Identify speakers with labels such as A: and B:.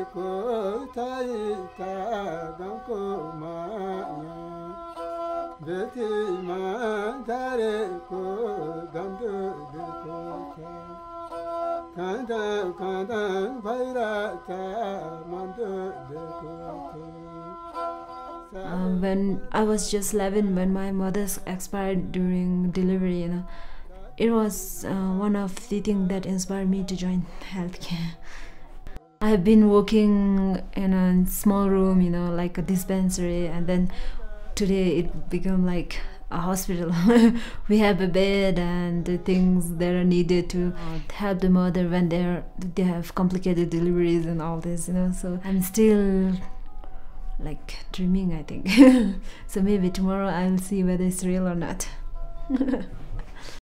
A: When I was just 11, when my mother expired during delivery, it was one of the things that inspired me to join healthcare. I have been working in a small room, like a dispensary, and then today it became like a hospital. We have a bed and the things that are needed to help the mother when they have complicated deliveries and all this, So I'm still like dreaming, I think. So maybe tomorrow I'll see whether it's real or not.